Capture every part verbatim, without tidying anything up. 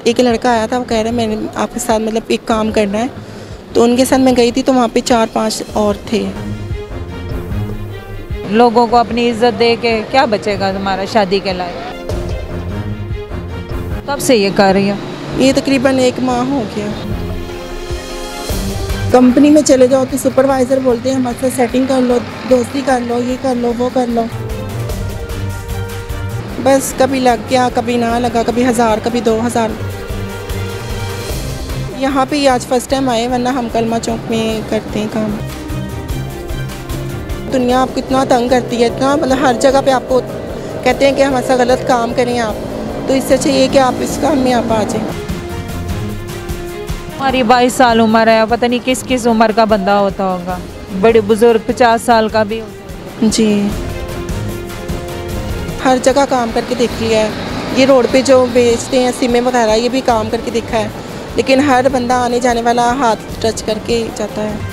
एक लड़का आया था, वो कह रहा है मैंने आपके साथ मतलब एक काम करना है, तो उनके साथ मैं गई थी तो वहाँ पे चार पांच और थे। लोगों को अपनी इज्जत दे के क्या बचेगा तुम्हारा शादी के लायक? कब से ये कर रही हो? ये तकरीबन एक माह हो गया। कंपनी में चले जाओ तो सुपरवाइज़र बोलते हैं हमारे साथ सेटिंग कर लो, दोस्ती कर लो, ये कर लो, वो कर लो। बस कभी लग गया, कभी ना लगा, कभी हज़ार, कभी दो हज़ार। यहाँ पे आज फर्स्ट टाइम आए, वरना हम कलमा चौक में करते हैं काम। दुनिया आपको इतना तंग करती है, इतना मतलब हर जगह पे आपको कहते हैं कि हमारे साथ गलत काम करें आप, तो इससे अच्छा ये कि आप इस काम में आप आ जाएं। हमारी बाईस साल उम्र है, पता नहीं किस किस उम्र का बंदा होता होगा, बड़े बुजुर्ग पचास साल का भी होता है। जी, हर जगह काम करके देख लिया है। ये रोड पे जो बेचते हैं सिमें वगैरह, ये भी काम करके देखा है, लेकिन हर बंदा आने जाने वाला हाथ टच करके जाता है।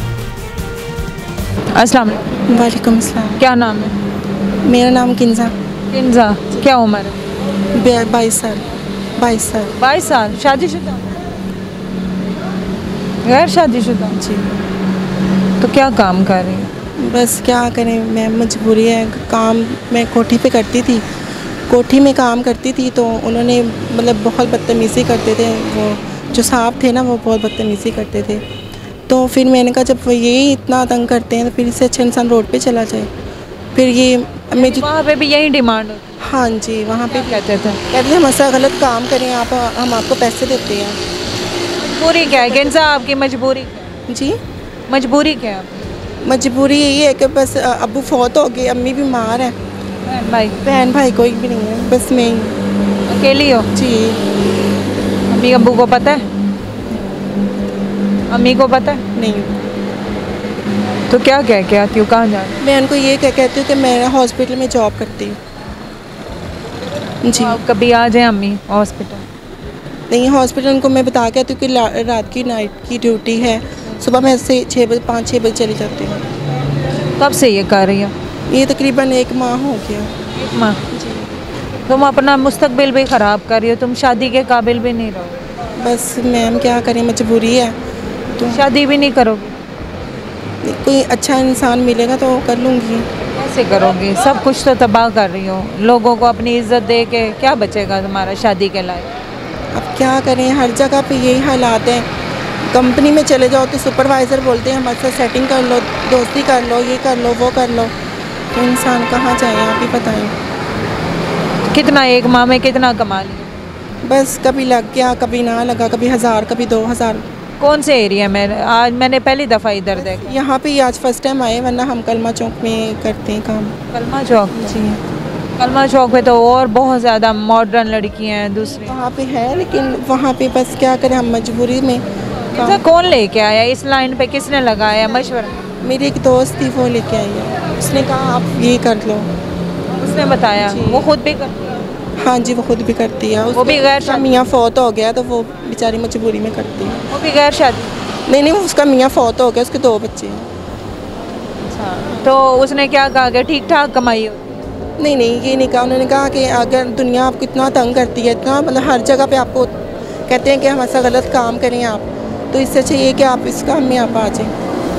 अस्सलाम वालेकुम। वालेकुम अस्सलाम। क्या नाम है? मेरा नाम किंजा। किंजा। क्या उम्र है? बाईस साल। बाईस साल। बाईस साल। शादीशुदा? गैर शादीशुदा? जी। तो क्या काम कर रही है? बस क्या करें, मैं मजबूरी है। काम मैं कोठी पे करती थी, कोठी में काम करती थी, तो उन्होंने मतलब बहुत बदतमीज़ी करते थे। वो जो साहब थे ना, वो बहुत बदतमीज़ी करते थे। तो फिर मैंने कहा जब वो यही इतना तंग करते हैं तो फिर इससे अच्छा इंसान रोड पे चला जाए। फिर ये मेरी वहाँ पे भी यही डिमांड होती? हाँ जी, वहाँ पे कहते थे कहते थे हमारे साथ गलत काम करें आप, हम आपको पैसे देते हैं। मजबूरी क्या है किंजा आपकी? मजबूरी जी, मजबूरी क्या है आपकी? मजबूरी यही है कि बस अब्बू फौत हो गए, अम्मी बीमार है, बहन भाई? बहन भाई कोई भी नहीं है, बस मैं ही। अकेली हो? जी। अम्मी अब्बू को पता है? अम्मी को पता है? नहीं। तो क्या कह के आती हूँ? कहाँ जा रही मैं उनको ये कह कहती हूँ कि मैं हॉस्पिटल में जॉब करती हूँ। जी। आप कभी आ जाए अम्मी हॉस्पिटल? नहीं, हॉस्पिटल उनको मैं बता के आती हूँ कि रात की नाइट की ड्यूटी है, सुबह मैं से छः बजे पाँच छः बजे चली जाती हूँ। कब से ये कर रही हो? ये तकरीबन एक माह हो गया। एक माह? जी। तुम अपना मुस्तकबिल भी ख़राब कर रही हो, तुम शादी के काबिल भी नहीं रहो। बस मैम क्या करें, मजबूरी है। तो शादी भी नहीं करोगी? कोई अच्छा इंसान मिलेगा तो कर लूँगी। कैसे करोगी? सब कुछ तो तबाह कर रही हो। लोगों को अपनी इज्जत दे के क्या बचेगा तुम्हारा शादी के लायक? अब क्या करें, हर जगह पे यही हालात हैं। कंपनी में चले जाओ तो सुपरवाइज़र बोलते हैं हमारे साथ सेटिंग कर लो, दोस्ती कर लो, ये कर लो, वो कर लो। तो इंसान कहाँ जाए, आप ही बताएं। कितना एक माह में कितना कमा लिया? बस कभी लग गया, कभी ना लगा, कभी हज़ार, कभी दो हज़ार। कौन से एरिया में? आज मैंने पहली दफ़ा इधर देखा। यहाँ पे आज फर्स्ट टाइम आए, वरना हम कलमा चौक में करते हैं काम। कलमा चौक? जी। कलमा चौक पे तो और बहुत ज़्यादा मॉडर्न लड़कियाँ हैं दूसरी। वहाँ पे है, लेकिन वहाँ पे बस क्या करें, हम मजबूरी में। ऐसा कौन लेके आया इस लाइन पे? किसने लगाया मशवरा? मेरी एक दोस्त थी, वो लेके आई है। उसने कहा आप ये कर लो। उसने बताया? वो खुद भी करती है? हाँ जी, वो खुद भी करती है। वो भी गैर शादी? मियाँ फौत हो गया तो वो बेचारी मजबूरी में करती है। वो भी गैर शादी? नहीं नहीं, उसका मियाँ फौत हो गया, उसके दो बच्चे हैं। अच्छा, तो उसने क्या कहा कि ठीक ठाक कमाई हो? नहीं नहीं, ये नहीं कहा। उन्होंने कहा कि अगर दुनिया आपको इतना तंग करती है, इतना मतलब हर जगह पे आपको कहते हैं कि हमारे साथ गलत काम करें आप, तो इससे अच्छा ये कि आप इस काम में आप आ जाएं।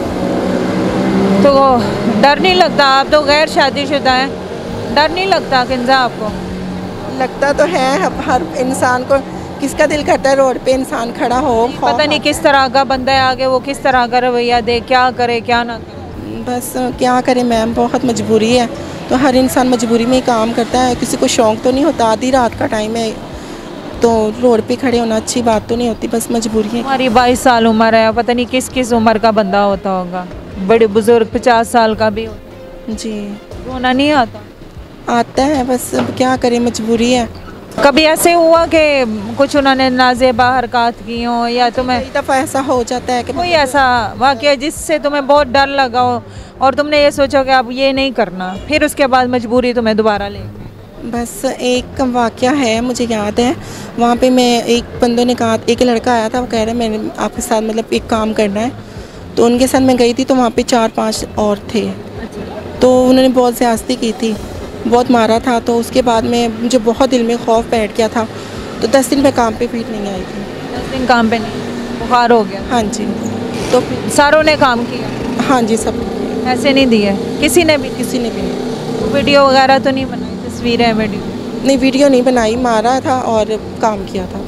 तो डर नहीं लगता? आप तो गैर शादीशुदा हैं, डर नहीं लगता किंजा आपको? लगता तो है, हर इंसान को किसका दिल करता है रोड पे इंसान खड़ा हो। पता नहीं किस तरह का बंदा है आगे, वो किस तरह का रवैया दे, क्या करे क्या ना करे। बस क्या करें मैम, बहुत मजबूरी है। तो हर इंसान मजबूरी में ही काम करता है, किसी को शौक़ तो नहीं होता। आधी रात का टाइम है तो रोड पे खड़े होना अच्छी बात तो नहीं होती, बस मजबूरी है। हमारी बाईस साल उम्र है, पता नहीं किस किस उम्र का बंदा होता होगा, बड़े बुजुर्ग पचास साल का भी होता। जी। रोना नहीं आता? आता है, बस अब क्या करें, मजबूरी है। कभी ऐसे हुआ कि कुछ उन्होंने नाज़ेबा हरकत की हो, या तुम्हें कई दफ़ा ऐसा हो जाता है कि कोई ऐसा वाक़या जिससे तुम्हें बहुत डर लगा हो और तुमने ये सोचा कि अब ये नहीं करना, फिर उसके बाद मजबूरी तुम्हें दोबारा ले? बस एक वाक़या है, मुझे याद है। वहाँ पे मैं एक बंदों ने कहा, एक लड़का आया था, वो कह रहा है मैंने आपके साथ मतलब एक काम करना है, तो उनके साथ मैं गई थी तो वहाँ पे चार पांच और थे। तो उन्होंने बहुत ज़्यादती की थी, बहुत मारा था। तो उसके बाद में मुझे बहुत दिल में खौफ बैठ गया था। तो दस दिन मैं काम पे फिर नहीं आई थी। दस दिन काम पे नहीं, बुखार हो गया। हाँ जी, तो फिर सारों ने काम किया? हाँ जी, सब पैसे नहीं दिए किसी ने भी? किसी ने भी नहीं। वीडियो वगैरह तो नहीं बनाई, तस्वीरें वीडियो? नहीं, वीडियो नहीं बनाई, मारा था और काम किया था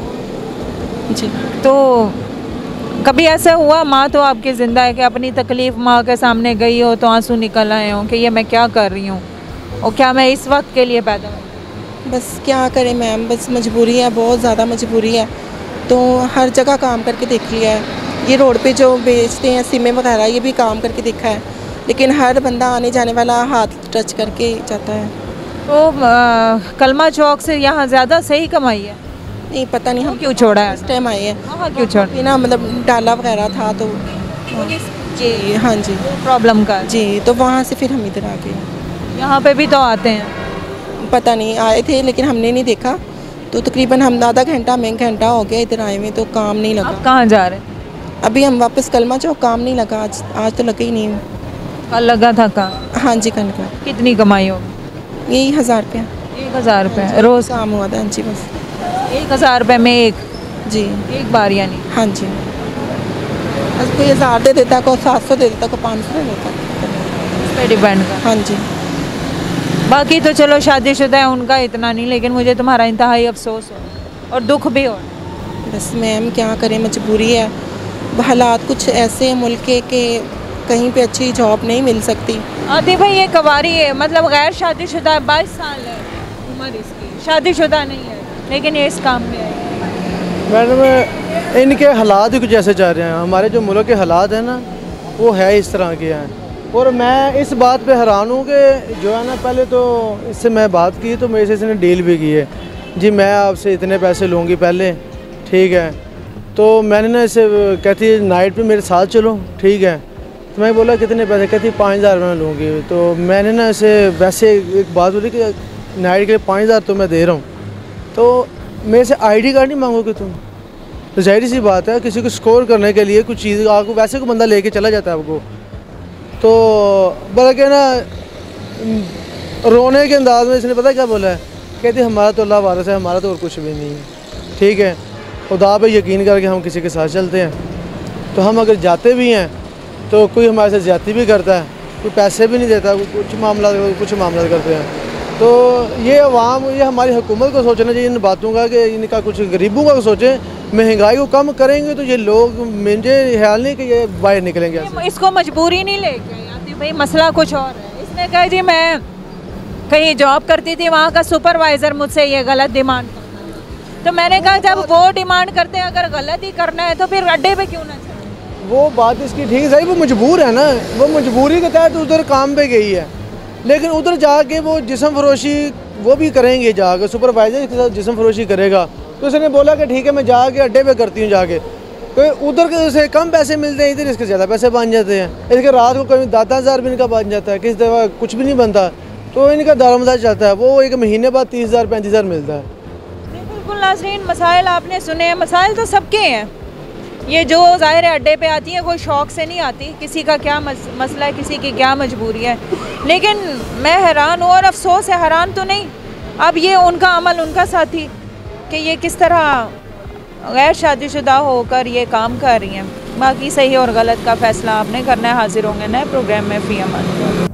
जी। तो कभी ऐसा हुआ, माँ तो आपकी ज़िंदा है, कि अपनी तकलीफ़ माँ के सामने गई हो तो आंसू निकल आए हों कि ये मैं क्या कर रही हूँ और क्या मैं इस वक्त के लिए पैदा हुई? बस क्या करें मैम, बस मजबूरी है, बहुत ज़्यादा मजबूरी है। तो हर जगह काम करके देख लिया है। ये रोड पे जो बेचते हैं सिमें वगैरह, ये भी काम करके देखा है, लेकिन हर बंदा आने जाने वाला हाथ टच करके जाता है। तो आ, कलमा चौक से यहाँ ज़्यादा सही कमाई है? नहीं पता नहीं, हम क्यों छोड़ा है? इस टाइम आए हैं। वहाँ क्यों छोड़ा? बिना मतलब डाला वगैरह था तो जी, हाँ जी प्रॉब्लम का जी, तो वहाँ से फिर हम इधर आ गए। यहाँ पे भी तो आते हैं? पता नहीं, आए थे लेकिन हमने नहीं देखा। तो तकरीबन हम आधा घंटा में घंटा हो गया इधर आए हुए, तो काम नहीं लगा। आप कहाँ जा रहे हैं? अभी हम वापस कलमा चौक, काम नहीं लगा आज, आज तो लगा ही नहीं। कल लगा था कहाँ? हाँ जी, कल का। कितनी कमाई हो? यही हज़ार रुपया। एक हज़ार रुपये रोज़ काम हुआ था? हाँ जी, बस एक हज़ार रुपये में एक जी, एक बार यानी? हाँ जी, बस कोई हज़ार दे देता, को सात सौ दे देता, को पाँच सौ दे देता, इस पे डिपेंड कर। हाँ जी। बाकी तो चलो शादीशुदा है उनका इतना नहीं, लेकिन मुझे तुम्हारा इंतहाई अफसोस हो और दुख भी हो। बस मैम क्या करें, मजबूरी है। हालात कुछ ऐसे हैं मुल्क के कि कहीं पे अच्छी जॉब नहीं मिल सकती। आती भाई ये कवारी है, मतलब गैर शादीशुदा है, बाईस साल है उम्र इसकी, शादीशुदा नहीं है, लेकिन ये इस काम में है। मैडम इनके हालात ही कुछ ऐसे जा रहे हैं, हमारे जो मुल्क के हालात हैं ना वो है इस तरह के हैं। और मैं इस बात पे हैरान हूँ कि जो है ना, पहले तो इससे मैं बात की तो मेरे से इसने डील भी की है, जी मैं आपसे इतने पैसे लूँगी पहले, ठीक है। तो मैंने ना इसे कहती है नाइट पे मेरे साथ चलो, ठीक है। तो मैं बोला कितने पैसे, कहती पाँच हज़ार मैं लूँगी। तो मैंने ना इसे वैसे एक बात बोली कि नाइट के लिए पाँच हज़ार तो मैं दे रहा हूँ, तो मेरे से आईडी कार्ड नहीं मांगोगे तुम? तो जाहिर सी बात है, किसी को स्कोर करने के लिए कुछ चीज़ आपको वैसे को बंदा लेके चला जाता है आपको, तो बल्कि ना रोने के अंदाज में इसने पता क्या बोला है, कहती हमारा तो अल्लाह वारिस है, हमारा तो और कुछ भी नहीं है, ठीक है। खुदा पे यकीन करके हम किसी के साथ चलते हैं, तो हम अगर जाते भी हैं तो कोई हमारे साथ ज़्यादती भी करता है, कोई पैसे भी नहीं देता, कुछ मामला कुछ मामला करते हैं। तो ये अवाम, ये हमारी हुकूमत को सोचना चाहिए इन बातों का, कि इनका कुछ गरीबों का सोचें, महंगाई को कम करेंगे तो ये लोग, मुझे ख्याल नहीं कि ये बाहर निकलेंगे ऐसे। इसको मजबूरी नहीं लेके आई आती भाई, मसला कुछ और है। इसने कहा जी मैं कहीं जॉब करती थी, वहाँ का सुपरवाइज़र मुझसे ये गलत डिमांड करता है। तो मैंने कहा जब वो डिमांड करते हैं, अगर गलत ही करना है तो फिर अड्डे पे क्यों ना चले? वो बात इसकी ठीक है, सही, वो मजबूर है ना, वो मजबूरी के तहत उधर काम पे गई है, लेकिन उधर जाके वो जिस्म फरोशी वो भी करेंगे, जाकर सुपरवाइजर के साथ जिस्म फरोशी करेगा। तो उसने बोला कि ठीक है मैं जाके अड्डे पे करती हूँ जाके, तो उधर के से कम पैसे मिलते हैं, इधर इसके ज़्यादा पैसे बन जाते हैं। इसके रात को कभी दस हज़ार भी इनका बन जाता है, किसी दफ़ा कुछ भी नहीं बनता, तो इनका दारोमदार चलता है, वो एक महीने बाद तीस हज़ार पैंतीस हज़ार मिलता है। बिल्कुल नाज़रीन, मसाइल आपने सुने हैं, मसाइल तो सबके हैं। ये जो ज़ाहिर है अड्डे पे आती है, कोई शौक़ से नहीं आती, किसी का क्या मस, मसला है, किसी की क्या मजबूरी है, लेकिन मैं हैरान हूँ और अफसोस है, हैरान तो नहीं, अब ये उनका अमल, उनका साथी, कि ये किस तरह गैर शादीशुदा होकर ये काम कर रही हैं। बाकी सही और गलत का फ़ैसला आपने करना है। हाजिर होंगे नए प्रोग्राम में। फ़ी अमान।